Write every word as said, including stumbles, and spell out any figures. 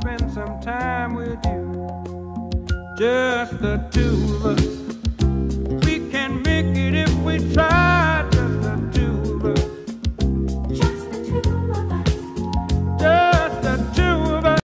spend some time with you, just the two of us.